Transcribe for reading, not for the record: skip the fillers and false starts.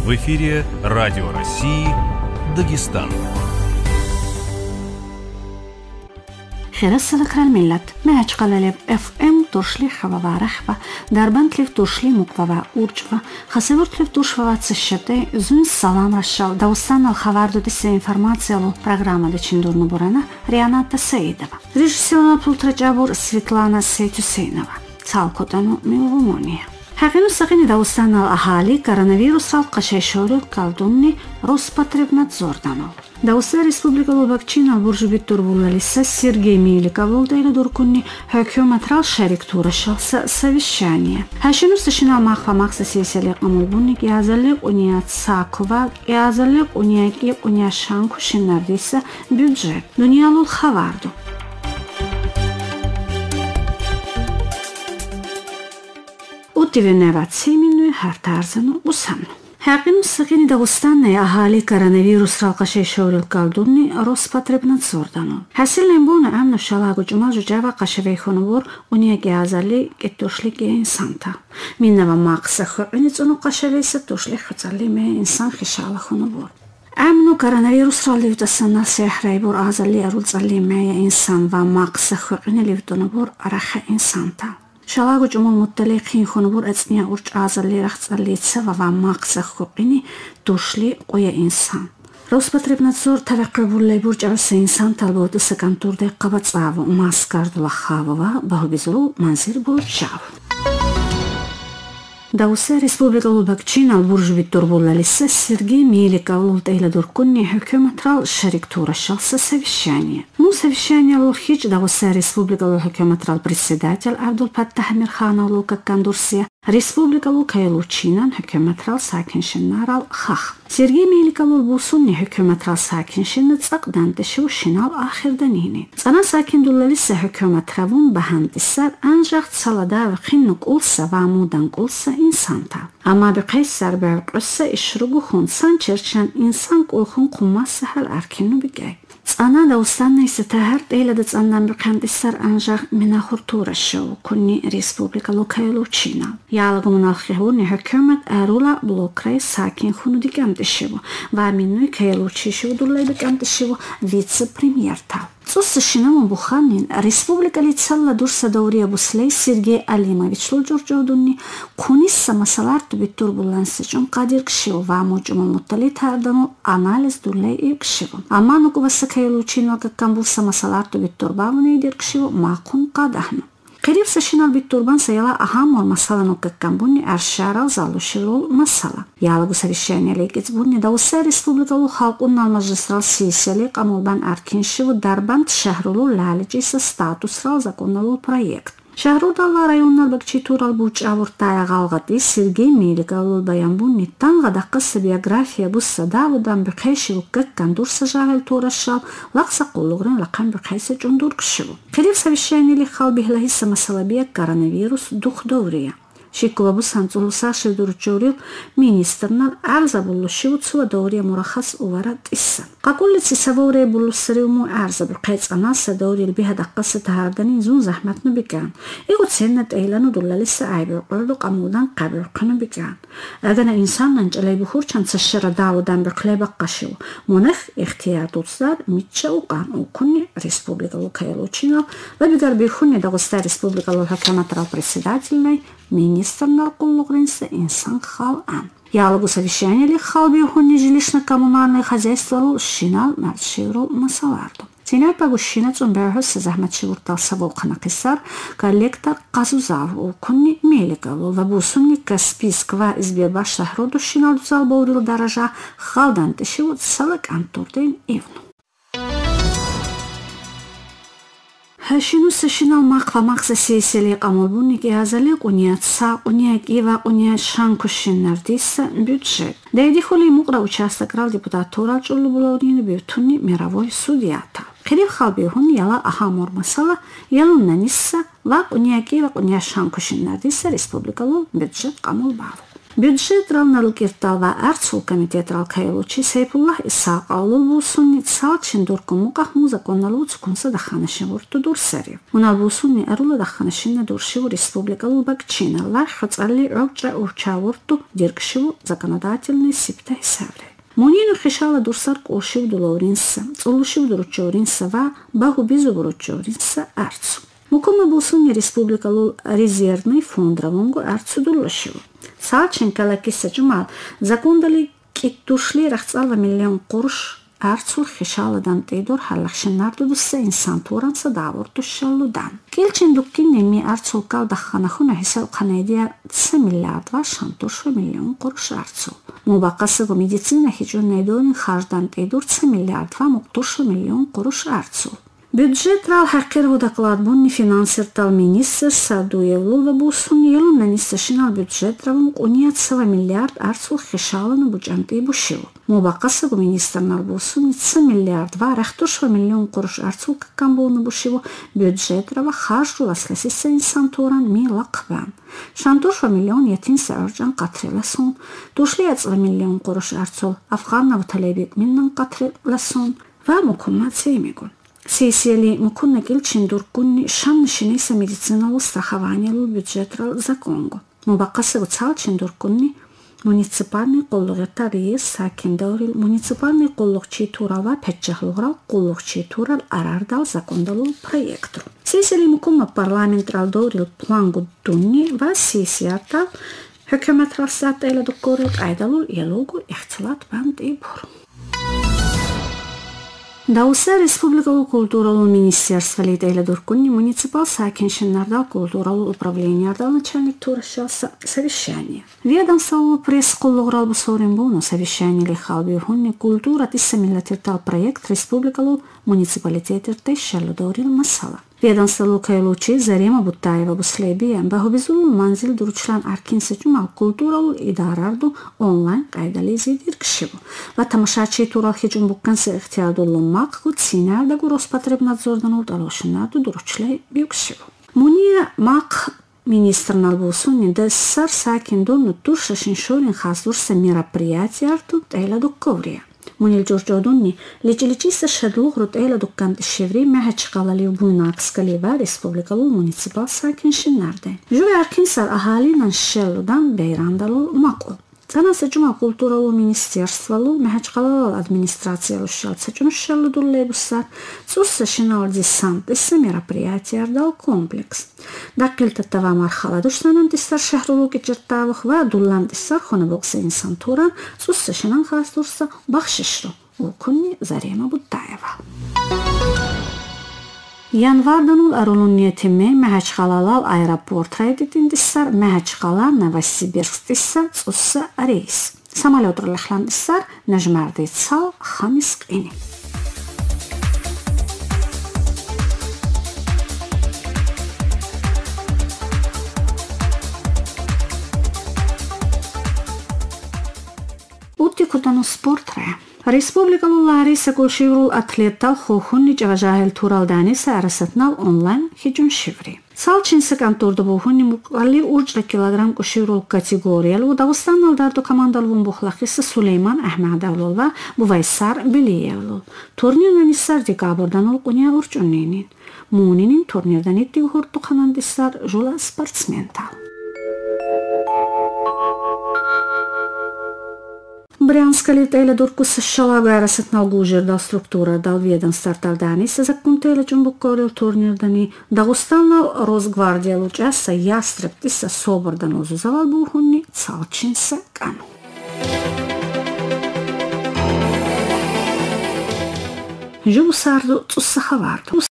В эфире Радио России Дагестан. خير كل الملت معك قلالب FM ترشلي خبوارخبا دربنت لف ترشلي مقوبا أورجبا خسورت لف ترشوا تسشبتي زون السلام رشال دوستان الخبردو ديس информациялу программа дечиндурну бурана Рианата Саидова. Режиссерна пултраджабур Светлана Сейтюсейнова. Цалкотану милвумония. حقیقت سخنی دوستان اهالی коронавирус алқашайшорил калдунни Роспотребнадзор данал. Дауста республикалу бакчина буржубит турбулалиса Сергей Меликов дейли дуркунни хөкүматрал шарик турашалса совещание. Хашину сашинал махва махса сесели амулбунник язалик уният сакова язалик униякип уняшанку шиннардиса бюджет. Дуниялул хаварду. Утивеневацимину хартарзану усамну. حقیقت سخنی داستان اهالی коронавирус алқашайшорил калдунни Роспотребнадзор данал. حاصل نبود امن شلاق و جمال جواب قشوی خونبور اونیکی ازالی که توشلی که انسان تا. من نبا مقصد خونی تونو قشوی ست توشلی خطالی می انسان خشال خونبور. امنو коронавирус را لیفت سنال سحری بور ازالی ارول زالی می انسان و مقصد خونی لیفتونو بور رخ انسان تا. شلاق جمال متلقین خونبور از نیا ورج ازالی رخصالیتسه و مقصد خونی توشلی قوی انسان. Роспотребнадзор توقع بولی برج از انسان طلبات سکنتور دقیقت آب و ماسکار دلخواه و بهبزرو منظر برج شاو. داوسا республикалу бакчина буржубит турбулалиса Сергей Меликов дейли дуркунни хөкүматрал шарик турашалса совещание. Совещание лохич дауса республикалу хөкүматрал председатель Абдулфаттах Амирхановлу каккандурсия республикалу кайлучинан хөкүматрал сакиншиннарал хах. Сергей Меликов бусунни хөкүматрал сакиншинны цакдан тешу шинал ахирданини. Цана сакиндулалиса хөкүматравун бахандисар анжақ цалада ва хиннук улса ва амудан улса insanta. Ama bir kaysar berqıssa işrugu xun sançerçan insan qoyxun qumması hal arkinu bigay. Ana da ustanna ise tahart eyla da tsandan bir kandisar anjaq minaxur turashaw kunni respublika lokayluchina. Yalğımın alxihuni hükümet arula blokray sakin xunu dikamdishivu va minnu kayluchishu dullay dikamdishivu vice-premier ta. Цуссашинаму буханин республика лицалла дурса даурия буслей Сергей Алимович луджурджудунни кунисса масаларту биттур буллансычун кадир кшиву ваму жума муттали тардану анализ дурлей икшиву. Аману кубаса кайлучинва каккан булса масаларту биттур бавуни идир кшиву макун кадахну. قریب سشینال بیت توربان سیالا اهم مسئله نککم بونی ارشارال زالوشیرول مسئله. یالگو سویشانی لیکت بونی داوسه республикалу халقуннал مجلسرال سیاسیلی قامولبان ارکینشی و دربند شهرولو لالیجیس статусрал законналу проект. شهرودال районнал бакчи турал буч авуртая галгати Сергей Меликов баян бунни танга даққысы биография бусса давудан бихеши уккан дурса жагал турашал лақса қулугрен лақам бихеса жундур кшиву. Қирив совещание ли хал бихлахиса масалабия коронавирус дух доврия. Шикулабу санцулуса шедурчурил министрнал арза буллушиву цуа доврия мурахас увара тисса. Какулици саворе буллусаривму арза билқайцанаса доврил биха даққасы тахардани зун захматну бикан. Игу ценнат эйлану дуллалиса айбир қурду қамудан қабир қыну бикан. Агана инсаннан чалай бухурчан сашшара давудан биқлай баққашиву. Монах ихтияр дудсар митча уқан укунни республикалу кайлучинал ва бигар бирхунни дагуста республикалу хакаматрал председательной министрнал куллугринса инсан хал-ан. Ялгу совещание ли хал бирхунни жилищно-коммунальное хозяйство шинал марширул масаларду. Тинер пагушина цумберхус захматшивуртал саволхана кисар коллектор казузав укунни Меликову вабусунни Каспийсква избеба шахроду шинал дузал боурил даража халдан тешивут салык антурден ивну. Хашину сашинал мақва мақса сесели қамолбунни ки азалик уният са уният ива уният шанкушиннардиса бюджет. Дейди хули муqra участокрал депутатурал чуллу булаудини биртунни мировой судьята. Қирив халбихун яла ахамор масала ялуннанисса ва уният ива уният шанкушиннардиса республикалу бюджет қамол баву. Бюджетрал налукиртал ва Арцул комитетрал кайлучи Сейпуллах Исаақалул бусунни цалчин дуркун муқахму законналу цукунса даханашин вурту дурсари. Унал бусунни арула даханашин дуршиву республикалу Бакчина лар хацалли равча урча вурту диркшиву законодательный сипта хисавре. Монину хишала дурсар кошив дулоринса, цулушив дуручоринса ва баху бизу буручоринса Арцу. Мукома бусунни республикалу резервный фонд равунгу Арцу дулушиву. Салчин калакиса жумал закондали киттушли рахцалва миллион куруш Арцул хишаладан тейдор халлахшиннарду дусса инсан туранса давурту шаллудан. Келчин дуккин неми Арцул кал дахханахуна хисал канадия 3 миллиард ва шантушва миллион куруш Арцул. Мубақасыгу медицина хиджун нейдонин харждан тейдор 3 миллиард ва муктушва миллион куруш Арцул. Бюджетрал хаккер докладбунни финансертал министр Садуевлу ва бусун елун нанисташинал бюджетравун униятсава миллиард Арцул хишалану буджанти бушиву. Мубақасыгу министрнал бусун 3 миллиард ва рахтушва миллион куруш Арцул каккамбуну бушиву бюджетрава харжу ласласиса инсан туран ми лақбан. Шантушва миллион етинса оржан қатриласон. Душли яцва миллион куруш Арцул Афганна ва талебек миннан қатриласон ва мукуммат сеймигун. Сесиали мукунна келчин дуркунни шан шинеса медициналу страхованиялу бюджетрал законгу. Мубақасыгу цалчин дуркунни муниципальный қоллуғетта рейс сакин даурил муниципальный қоллуғчи турала пәтчахлуғрал қоллуғчи турал арардал закондалу проектру. Сесиали мукунна парламентрал даурил плангу дунни ва сесиятал хөкөмәтрал саатта эле дуккорил айдалул ялугу ихтилат банд ибур. Дауса республикалу культуралу министерство лидейля дуркунни муниципал сакиншиннардал культуралу управлениярдал начальник турашалса совещание. Ведомстволу пресс-коллуграл бусоринбуну совещание лихал бюрхунни культура тисса миллатиртал проект республикалу муниципалитетирте шалу даурил масала. Ведомстволу кайлучи Зарема Буттаева буслебия бахубизулу манзил дуручлан аркинса жумал культуралу идарарду онлайн кайдализи диркшиву. Ва тамашачи турал хиджун букканса ихтиядулу мақгу цинардагу Роспотребнадзордан удалошинарду дуручлай бюкшиву. Муния мақ министрнал бусунни дассар сакин донну турша шиншорин хаздурса мероприятиярду тайла дукковрия. Мунил Джорджодунни лечиличиса шадлугрут эйла дуккант шеври мехачкалали буйнакскали ва республикалу муниципал сакиншиннарде. Жуй аркинсар ахалинан шеллудан бейрандалу маку. Цанаса жума культуралу министерствалу мехачкалалал администрациялу шалцачун шеллудулле буссар цусса шинал десант исса мероприятиярдал комплекс. Даккилтаттава мархала душтанан тиссар шахрулу кичиртавух ва дуллан тиссар хонабокса инсан туран цусса шинан хаздурса бахшишру. Укунни Зарема Буттаева. Январданул арулун ниетиме мехачкалалал аэропорт райдитин тиссар мехачкала Новосибирск тиссар цусса рейс. Самолет ралахлан тиссар нажмарди цал хамиск ини. Утикутану спортре. Республикалу Лариса кулшиврул атлеттал хохунни жаважахел турал даниса арасатнал онлайн хиджун шиври. Салчинсак антурду бухунни мукалли уржра килограмм кушиврул категориялу Дагыстаннал дарду командалвун бухлахиса Сулейман Ахмадавлул ва Бувайсар Билиевлул. Турнирдан иссар декабрданул куня урчуннинин. Мунинин турнирдан итти хурту канандиссар жула спортсментал. Брянскали тейля дуркуса шалага арасатнал гужердал структура дал ведомствартал даниса законтейля жумбуккорил турнирдани Дагыстаннал Росгвардиялу часа ястреб тиса собордан узузавал бухунни цалчинса кану. Жубусарду цусса хаварду.